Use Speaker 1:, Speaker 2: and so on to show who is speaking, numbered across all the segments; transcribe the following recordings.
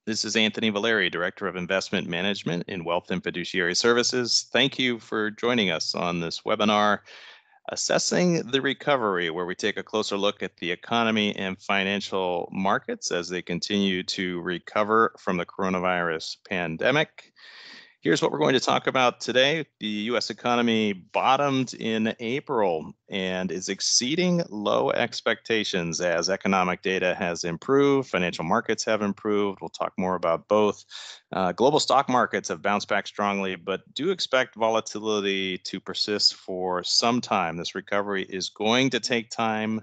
Speaker 1: This is Anthony Valeri, Director of Investment Management in Wealth and Fiduciary Services. Thank you for joining us on this webinar, Assessing the Recovery, where we take a closer look at the economy and financial markets as they continue to recover from the coronavirus pandemic. Here's what we're going to talk about today. The U.S. economy bottomed in April and is exceeding low expectations as economic data has improved, financial markets have improved. We'll talk more about both. Global stock markets have bounced back strongly, but do expect volatility to persist for some time. This recovery is going to take time,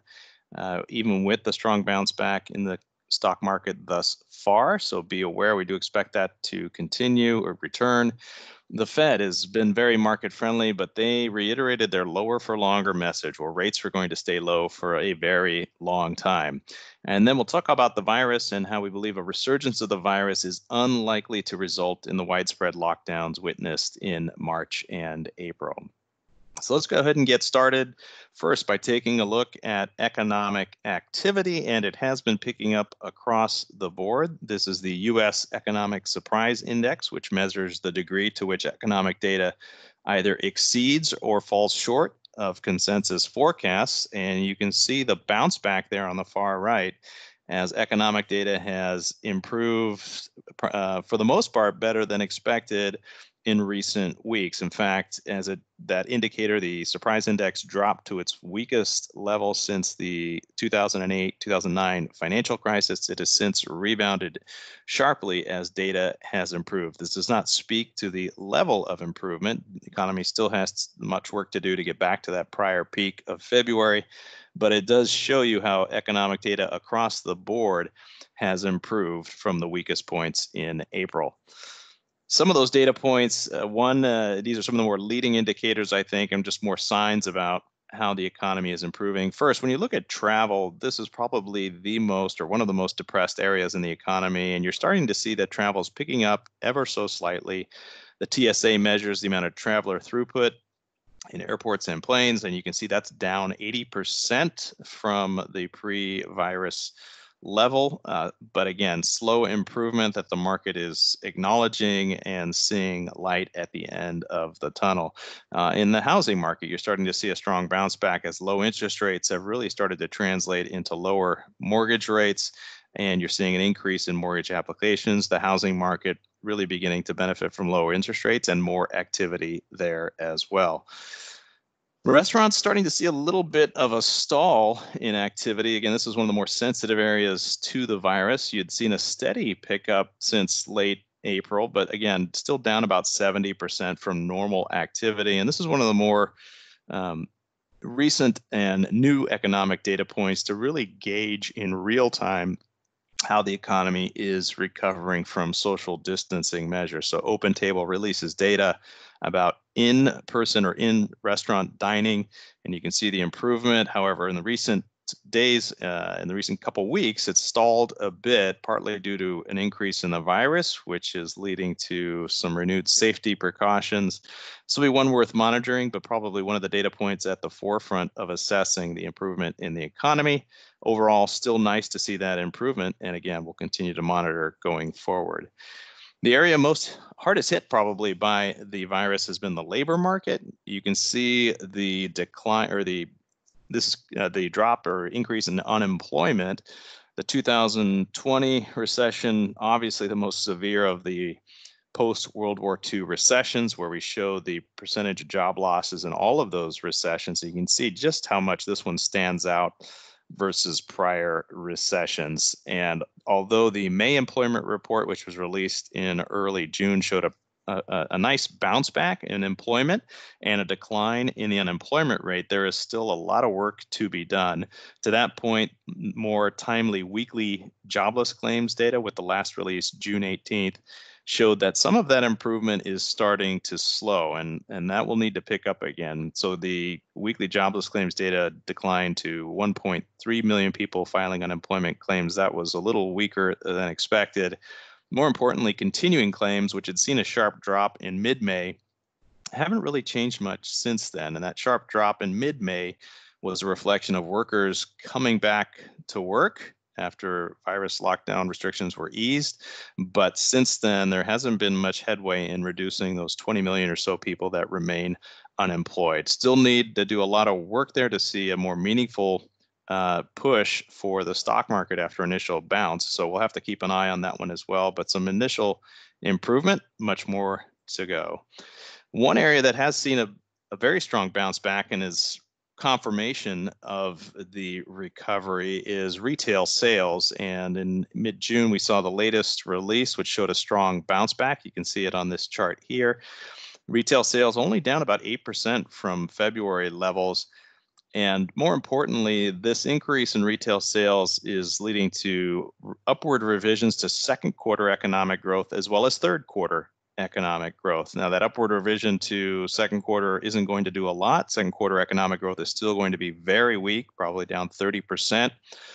Speaker 1: even with the strong bounce back in the stock market thus far. So be aware, we do expect that to continue or return. The Fed has been very market friendly, but they reiterated their lower for longer message, where rates are going to stay low for a very long time. And then we'll talk about the virus and how we believe a resurgence of the virus is unlikely to result in the widespread lockdowns witnessed in March and April. So let's go ahead and get started first by taking a look at economic activity, and it has been picking up across the board. This is the U.S. Economic Surprise Index, which measures the degree to which economic data either exceeds or falls short of consensus forecasts. And you can see the bounce back there on the far right as economic data has improved for the most part better than expected in recent weeks. In fact, that indicator, the surprise index, dropped to its weakest level since the 2008-2009 financial crisis. It has since rebounded sharply as data has improved. This does not speak to the level of improvement. The economy still has much work to do to get back to that prior peak of February, but it does show you how economic data across the board has improved from the weakest points in April. Some of those data points, these are some of the more leading indicators, I think, and just more signs about how the economy is improving. First, when you look at travel, this is probably the most or one of the most depressed areas in the economy, and you're starting to see that travel is picking up ever so slightly. The TSA measures the amount of traveler throughput in airports and planes, and you can see that's down 80% from the pre-virus level, but again, slow improvement that the market is acknowledging and seeing light at the end of the tunnel. In the housing market, you're starting to see a strong bounce back as low interest rates have really started to translate into lower mortgage rates, and you're seeing an increase in mortgage applications. The housing market really beginning to benefit from lower interest rates and more activity there as well. Restaurants starting to see a little bit of a stall in activity. Again, this is one of the more sensitive areas to the virus. You'd seen a steady pickup since late April, but again, still down about 70% from normal activity. And this is one of the more recent and new economic data points to really gauge in real time how the economy is recovering from social distancing measures. So OpenTable releases data about in-person or in-restaurant dining, and you can see the improvement. However, in the recent days, in the recent couple weeks, it's stalled a bit, partly due to an increase in the virus, which is leading to some renewed safety precautions. This will be one worth monitoring, but probably one of the data points at the forefront of assessing the improvement in the economy. Overall, still nice to see that improvement, and again, we'll continue to monitor going forward. The area most hardest hit probably by the virus has been the labor market. You can see the decline or the drop or increase in unemployment. The 2020 recession, obviously the most severe of the post-World War II recessions, where we show the percentage of job losses in all of those recessions. So you can see just how much this one stands out versus prior recessions. And although the May employment report, which was released in early June, showed a nice bounce back in employment and a decline in the unemployment rate, there is still a lot of work to be done. To that point, more timely weekly jobless claims data, with the last release June 18th, showed that some of that improvement is starting to slow, and that will need to pick up again. So the weekly jobless claims data declined to 1.3 million people filing unemployment claims. That was a little weaker than expected. More importantly, continuing claims, which had seen a sharp drop in mid-May, haven't really changed much since then. And that sharp drop in mid-May was a reflection of workers coming back to work after virus lockdown restrictions were eased. But since then, there hasn't been much headway in reducing those 20 million or so people that remain unemployed. Still need to do a lot of work there to see a more meaningful push for the stock market after initial bounce. So we'll have to keep an eye on that one as well. But some initial improvement, much more to go. One area that has seen a very strong bounce back and is confirmation of the recovery is retail sales. And in mid-June, we saw the latest release, which showed a strong bounce back. You can see it on this chart here. Retail sales only down about 8% from February levels. And more importantly, this increase in retail sales is leading to upward revisions to second quarter economic growth as well as third quarter economic growth. Now, that upward revision to second quarter isn't going to do a lot. Second quarter economic growth is still going to be very weak, probably down 30%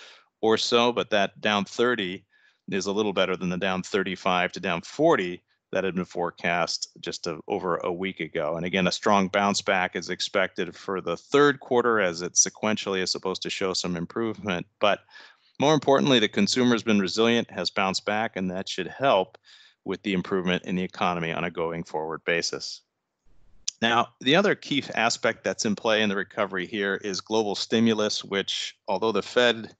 Speaker 1: or so, but that down 30 is a little better than the down 35 to down 40 that had been forecast just over a week ago. And again, a strong bounce back is expected for the third quarter as it sequentially is supposed to show some improvement. But more importantly, the consumer has been resilient, has bounced back, and that should help with the improvement in the economy on a going forward basis. Now, the other key aspect that's in play in the recovery here is global stimulus, which, although the Fed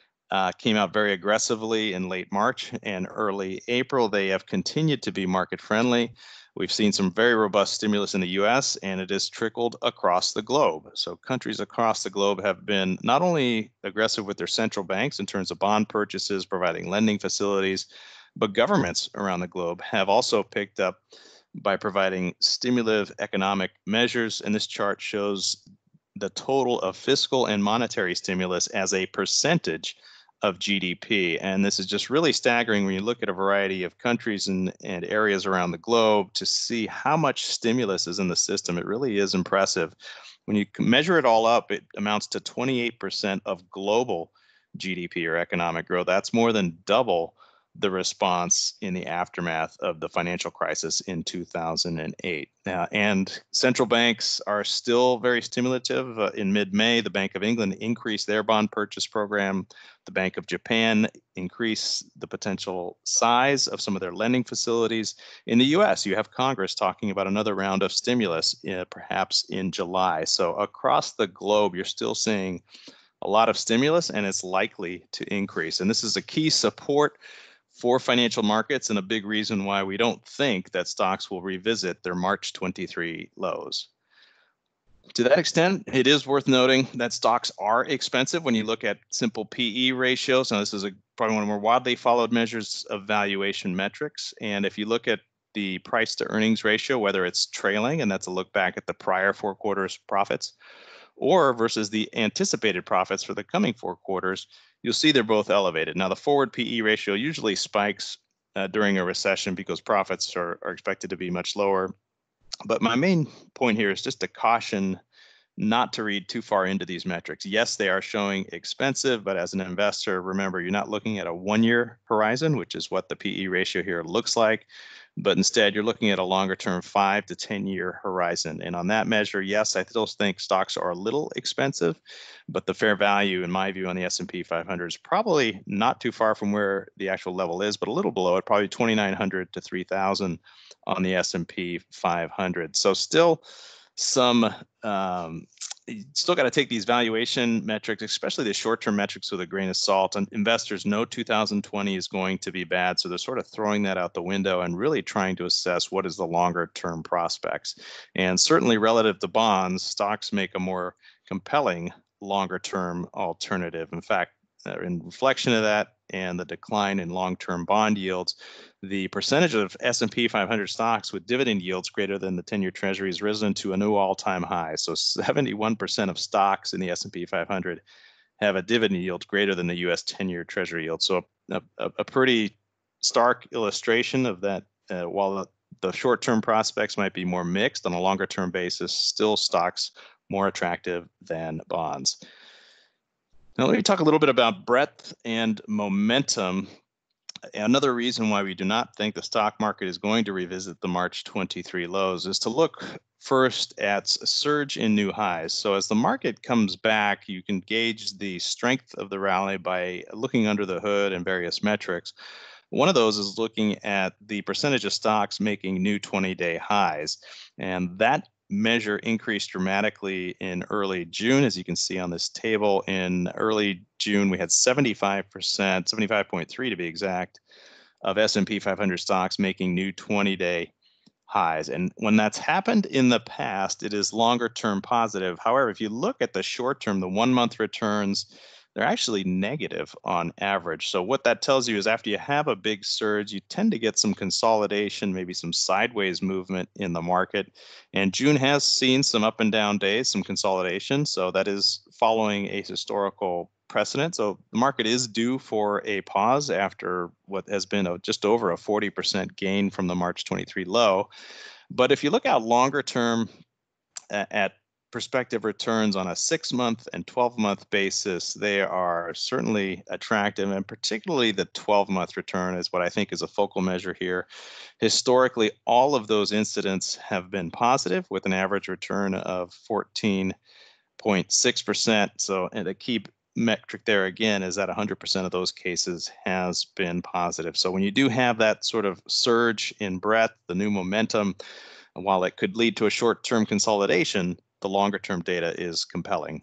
Speaker 1: came out very aggressively in late March and early April, they have continued to be market friendly. We've seen some very robust stimulus in the US, and it has trickled across the globe. So countries across the globe have been not only aggressive with their central banks in terms of bond purchases, providing lending facilities, but governments around the globe have also picked up by providing stimulative economic measures. And this chart shows the total of fiscal and monetary stimulus as a percentage of GDP. And this is just really staggering when you look at a variety of countries and areas around the globe to see how much stimulus is in the system. It really is impressive. When you measure it all up, it amounts to 28% of global GDP or economic growth. That's more than double the response in the aftermath of the financial crisis in 2008. And central banks are still very stimulative. In mid-May, the Bank of England increased their bond purchase program. The Bank of Japan increased the potential size of some of their lending facilities. In the US, you have Congress talking about another round of stimulus, perhaps in July. So across the globe, you're still seeing a lot of stimulus, and it's likely to increase. And this is a key support for financial markets and a big reason why we don't think that stocks will revisit their March 23 lows. To that extent, it is worth noting that stocks are expensive when you look at simple PE ratios. Now, this is probably one of the more widely followed measures of valuation metrics. And if you look at the price to earnings ratio, whether it's trailing, and that's a look back at the prior 4 quarters profits, or versus the anticipated profits for the coming 4 quarters, you'll see they're both elevated. Now, the forward PE ratio usually spikes during a recession because profits are expected to be much lower. But my main point here is just to caution not to read too far into these metrics. Yes, they are showing expensive, but as an investor, remember, you're not looking at a 1-year horizon, which is what the PE ratio here looks like, but instead you're looking at a longer term 5 to 10-year horizon. And on that measure, yes, I still think stocks are a little expensive, but the fair value, in my view, on the S&P 500 is probably not too far from where the actual level is, but a little below it, probably 2,900 to 3,000 on the S&P 500. So still some you still got to take these valuation metrics, especially the short-term metrics, with a grain of salt. And investors know 2020 is going to be bad, so they're sort of throwing that out the window and really trying to assess what is the longer-term prospects. And certainly relative to bonds, stocks make a more compelling longer-term alternative. In fact, in reflection of that and the decline in long-term bond yields, the percentage of S&P 500 stocks with dividend yields greater than the 10-year Treasury has risen to a new all-time high. So 71% of stocks in the S&P 500 have a dividend yield greater than the U.S. 10-year Treasury yield. So a pretty stark illustration of that. While the short-term prospects might be more mixed, on a longer-term basis, still stocks more attractive than bonds. Now, let me talk a little bit about breadth and momentum. Another reason why we do not think the stock market is going to revisit the March 23 lows is to look first at a surge in new highs. So as the market comes back, you can gauge the strength of the rally by looking under the hood and various metrics. One of those is looking at the percentage of stocks making new 20-day highs. And that measure increased dramatically in early June. As you can see on this table, in early June, we had 75%, 75.3 to be exact, of S&P 500 stocks making new 20-day highs. And when that's happened in the past, it is longer term positive. However, if you look at the short term, the 1 month returns, they're actually negative on average. So what that tells you is after you have a big surge, you tend to get some consolidation, maybe some sideways movement in the market. And June has seen some up and down days, some consolidation. So that is following a historical precedent. So the market is due for a pause after what has been just over a 40% gain from the March 23 low. But if you look out longer term at prospective returns on a 6 month and 12-month basis, they are certainly attractive, and particularly the 12-month return is what I think is a focal measure here. Historically, all of those incidents have been positive with an average return of 14.6%. So, and a key metric there again is that 100% of those cases has been positive. So when you do have that sort of surge in breadth, the new momentum, and while it could lead to a short-term consolidation, the longer-term data is compelling.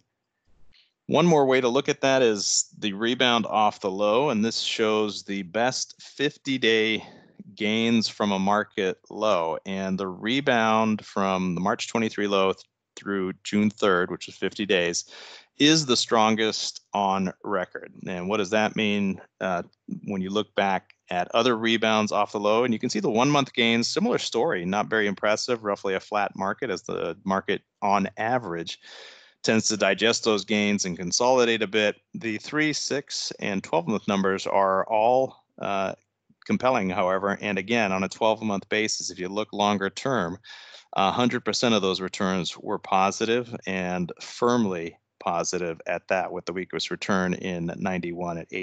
Speaker 1: One more way to look at that is the rebound off the low, and this shows the best 50-day gains from a market low. And the rebound from the March 23 low through June 3rd, which is 50 days, is the strongest on record. And what does that mean when you look back at other rebounds off the low? And you can see the 1 month gains, similar story, not very impressive, roughly a flat market as the market on average tends to digest those gains and consolidate a bit. The 3, 6, and 12-month numbers are all compelling, however. And again, on a 12-month basis, if you look longer term, 100% of those returns were positive and firmly positive at that, with the weakest return in 91 at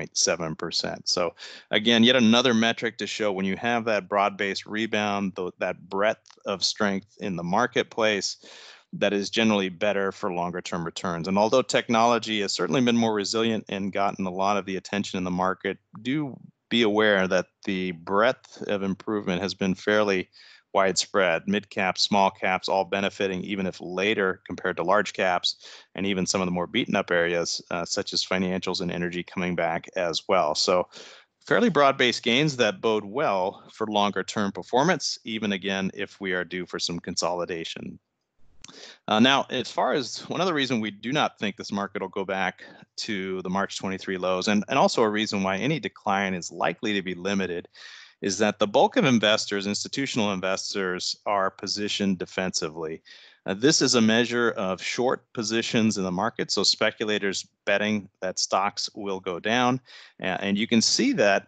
Speaker 1: 8.7%. So again, yet another metric to show when you have that broad-based rebound, that breadth of strength in the marketplace, that is generally better for longer term returns. And although technology has certainly been more resilient and gotten a lot of the attention in the market, do be aware that the breadth of improvement has been fairly widespread. Mid caps, small caps, all benefiting, even if later compared to large caps, and even some of the more beaten up areas, such as financials and energy, coming back as well. So fairly broad-based gains that bode well for longer term performance, even again, if we are due for some consolidation. Now, as far as one other reason we do not think this market will go back to the March 23 lows, and also a reason why any decline is likely to be limited, is that the bulk of investors, institutional investors, are positioned defensively. This is a measure of short positions in the market, so speculators betting that stocks will go down. And you can see that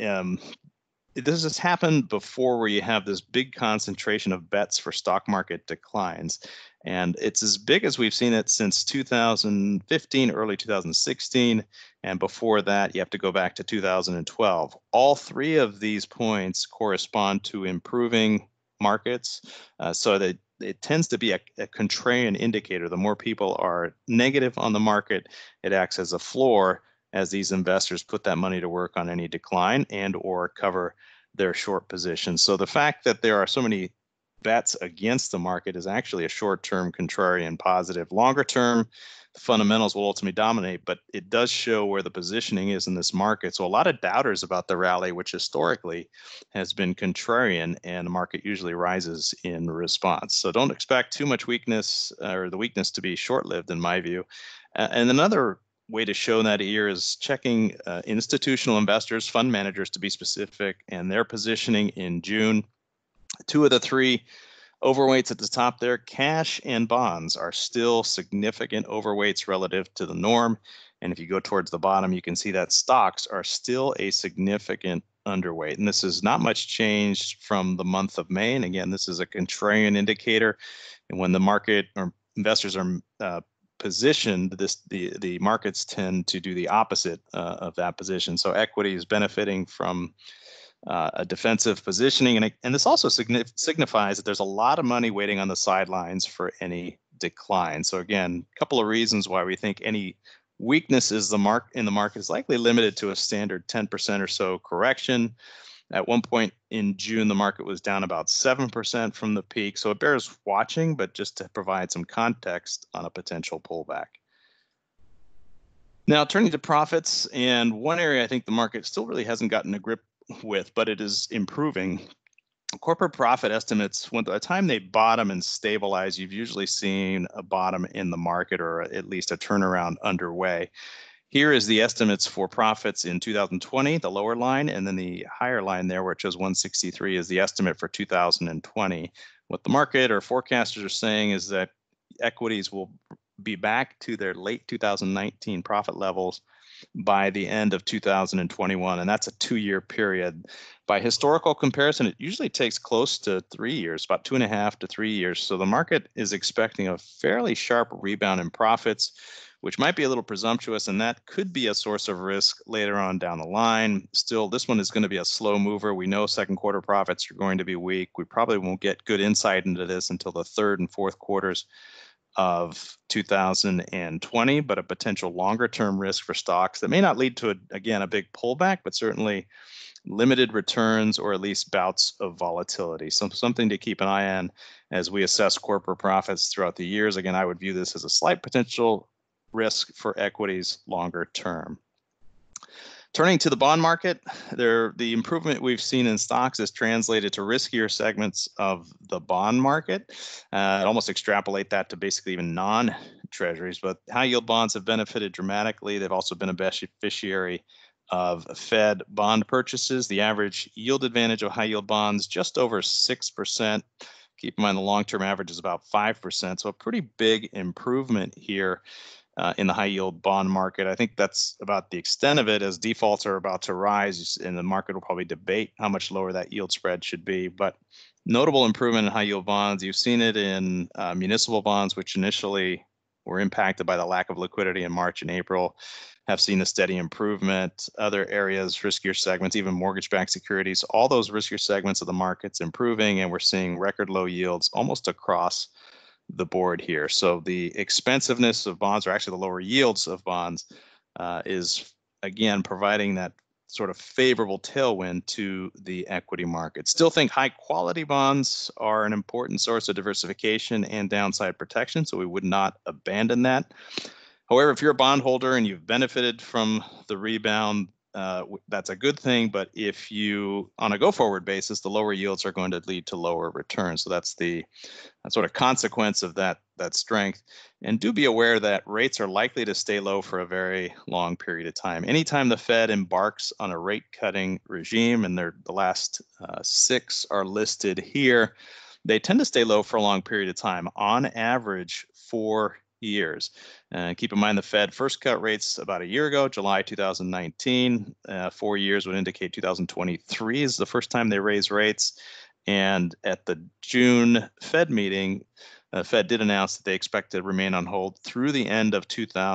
Speaker 1: this has happened before, where you have this big concentration of bets for stock market declines. And it's as big as we've seen it since 2015, early 2016. And before that, you have to go back to 2012. All three of these points correspond to improving markets. So that it tends to be a contrarian indicator. The more people are negative on the market, it acts as a floor as these investors put that money to work on any decline and or cover their short positions. So the fact that there are so many bets against the market is actually a short-term contrarian positive. Longer term, fundamentals will ultimately dominate, but it does show where the positioning is in this market. So a lot of doubters about the rally, which historically has been contrarian, and the market usually rises in response. So don't expect too much weakness, or the weakness to be short-lived, in my view. And another way to show that here is checking institutional investors, fund managers to be specific, and their positioning in June. Two of the three overweights at the top there, cash and bonds, are still significant overweights relative to the norm. And if you go towards the bottom, you can see that stocks are still a significant underweight. And this is not much changed from the month of May. And again, this is a contrarian indicator. And when the market or investors are positioned, the markets tend to do the opposite of that position. So equity is benefiting from a defensive positioning. And this also signifies that there's a lot of money waiting on the sidelines for any decline. So again, a couple of reasons why we think any weakness in the market is likely limited to a standard 10% or so correction. At one point in June, the market was down about 7% from the peak. So it bears watching, but just to provide some context on a potential pullback. Now, turning to profits, and one area I think the market still really hasn't gotten a grip with, but it is improving. Corporate profit estimates, when by the time they bottom and stabilize, you've usually seen a bottom in the market or at least a turnaround underway. Here is the estimates for profits in 2020, the lower line, and then the higher line there, where it shows 163, is the estimate for 2020. What the market or forecasters are saying is that equities will be back to their late 2019 profit levels by the end of 2021, and that's a 2-year period. By historical comparison, it usually takes close to 3 years, about 2.5 to 3 years. So the market is expecting a fairly sharp rebound in profits, which might be a little presumptuous, and that could be a source of risk later on down the line. Still, this one is going to be a slow mover. We know second quarter profits are going to be weak. We probably won't get good insight into this until the third and fourth quarters of 2020, but a potential longer term risk for stocks that may not lead to, again, a big pullback, but certainly limited returns or at least bouts of volatility. So something to keep an eye on as we assess corporate profits throughout the years. Again, I would view this as a slight potential risk for equities longer term. Turning to the bond market, the improvement we've seen in stocks is translated to riskier segments of the bond market. I'd almost extrapolate that to basically even non-treasuries, but high yield bonds have benefited dramatically. They've also been a beneficiary of Fed bond purchases. The average yield advantage of high yield bonds just over 6%. Keep in mind the long-term average is about 5%, so a pretty big improvement here in the high yield bond market. I think that's about the extent of it, as defaults are about to rise, and the market will probably debate how much lower that yield spread should be. But notable improvement in high yield bonds. You've seen it in municipal bonds, which initially were impacted by the lack of liquidity in March and April, have seen a steady improvement. Other areas, riskier segments, even mortgage-backed securities, all those riskier segments of the market's improving, and we're seeing record low yields almost across the board here. So the expensiveness of bonds, or actually the lower yields of bonds, is again providing that sort of favorable tailwind to the equity market. Still think high quality bonds are an important source of diversification and downside protection, so we would not abandon that. However, if you're a bondholder and you've benefited from the rebound, that's a good thing. But if you, on a go-forward basis, the lower yields are going to lead to lower returns. So that's the sort of consequence of that strength. And do be aware that rates are likely to stay low for a very long period of time. Anytime the Fed embarks on a rate-cutting regime, and the last 6 are listed here, they tend to stay low for a long period of time, on average 4 years. Keep in mind the Fed first cut rates about a year ago, July 2019. 4 years would indicate 2023 is the first time they raise rates. And at the June Fed meeting, the Fed did announce that they expect to remain on hold through the end of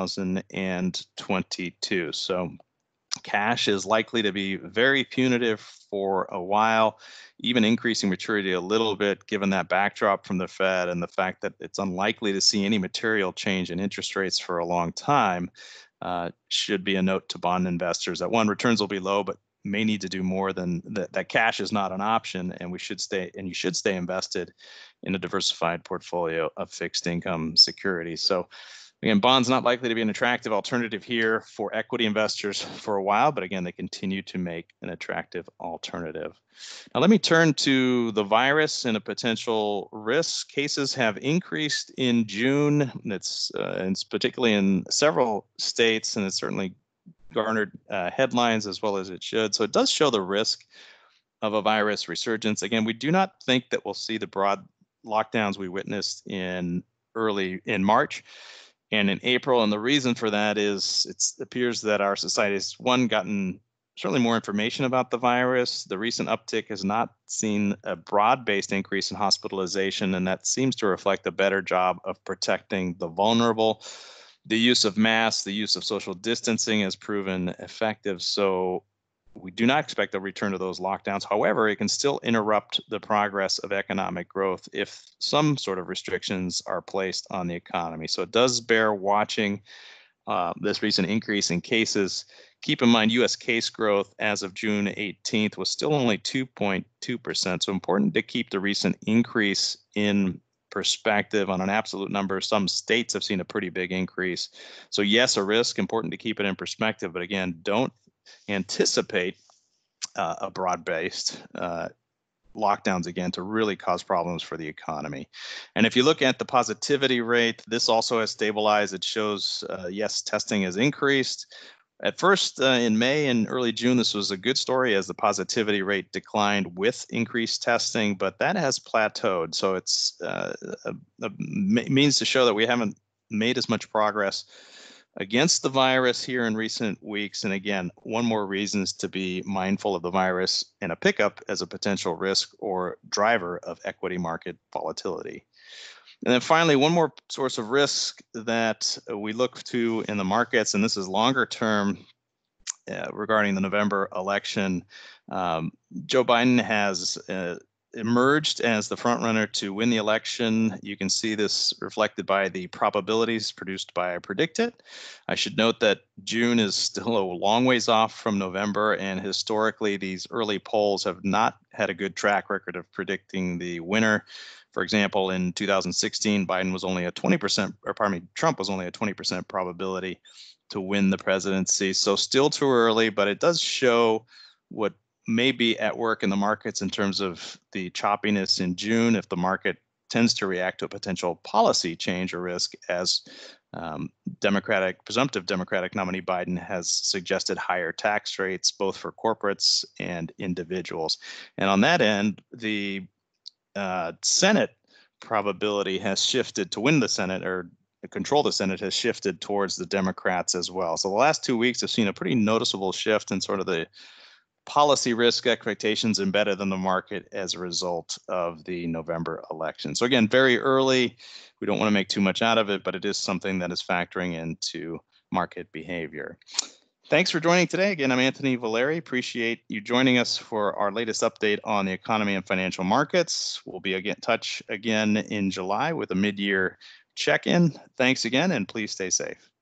Speaker 1: 2022. So cash is likely to be very punitive for a while, even increasing maturity a little bit, given that backdrop from the Fed and the fact that it's unlikely to see any material change in interest rates for a long time. Should be a note to bond investors that one, returns will be low, but may need to do more than that. Cash is not an option, and you should stay invested in a diversified portfolio of fixed income securities. So again, bonds not likely to be an attractive alternative here for equity investors for a while, but again, they continue to make an attractive alternative. Now, let me turn to the virus and a potential risk. Cases have increased in June. It's particularly in several states, and it's certainly garnered headlines as well as it should. So it does show the risk of a virus resurgence. Again, we do not think that we'll see the broad lockdowns we witnessed in March and in April. And the reason for that is it appears that our society has, one, gotten certainly more information about the virus. The recent uptick has not seen a broad-based increase in hospitalization, and that seems to reflect a better job of protecting the vulnerable. The use of masks, the use of social distancing has proven effective. So We do not expect a return to those lockdowns. However, it can still interrupt the progress of economic growth if some sort of restrictions are placed on the economy. So it does bear watching this recent increase in cases. Keep in mind, U.S. case growth as of June 18th was still only 2.2%. So important to keep the recent increase in perspective on an absolute number. Some states have seen a pretty big increase. So yes, a risk, important to keep it in perspective. But again, don't anticipate a broad-based lockdowns again to really cause problems for the economy. And if you look at the positivity rate, this also has stabilized. It shows, yes, testing has increased. At first, in May and early June, this was a good story as the positivity rate declined with increased testing, but that has plateaued. So it's means to show that we haven't made as much progress against the virus here in recent weeks. And again, one more reasons to be mindful of the virus and a pickup as a potential risk or driver of equity market volatility. And then finally, one more source of risk that we look to in the markets, and this is longer term regarding the November election. Joe Biden has emerged as the frontrunner to win the election. You can see this reflected by the probabilities produced by Predictit. I should note that June is still a long ways off from November, and historically, these early polls have not had a good track record of predicting the winner. For example, in 2016, Biden was only a 20%, or pardon me, Trump was only a 20% probability to win the presidency. So still too early, but it does show what may be at work in the markets in terms of the choppiness in June if the market tends to react to a potential policy change or risk as presumptive Democratic nominee Biden has suggested higher tax rates, both for corporates and individuals. And on that end, the Senate probability has shifted to win the Senate or control the Senate has shifted towards the Democrats as well. So the last 2 weeks have seen a pretty noticeable shift in sort of the policy risk expectations embedded in the market as a result of the November election. So again, very early. We don't want to make too much out of it, but it is something that is factoring into market behavior. Thanks for joining today. Again, I'm Anthony Valeri. Appreciate you joining us for our latest update on the economy and financial markets. We'll be in touch again in July with a mid-year check-in. Thanks again, and please stay safe.